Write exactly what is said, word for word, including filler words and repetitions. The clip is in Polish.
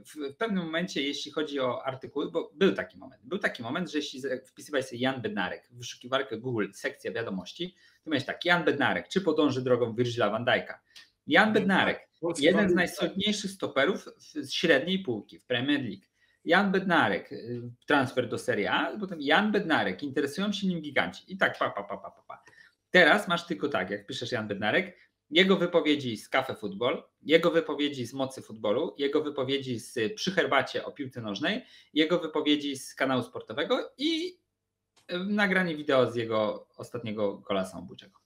w, w pewnym momencie, jeśli chodzi o artykuły, bo był taki moment, był taki moment, że jeśli wpisywałeś sobie Jan Bednarek w wyszukiwarkę Google, sekcja wiadomości, to miałeś tak, Jan Bednarek, czy podąży drogą Virgila van Dijk'a? Jan Bednarek, jeden z najsłynniejszych stoperów z średniej półki w Premier League. Jan Bednarek, transfer do Serie A, potem Jan Bednarek, interesują się nim giganci. I tak pa, pa, pa, pa, pa. Teraz masz tylko tak, jak piszesz Jan Bednarek, jego wypowiedzi z Cafe Football, jego wypowiedzi z Mocy Futbolu, jego wypowiedzi z Przy herbacie o piłce nożnej, jego wypowiedzi z kanału sportowego i nagranie wideo z jego ostatniego gola samobójczego.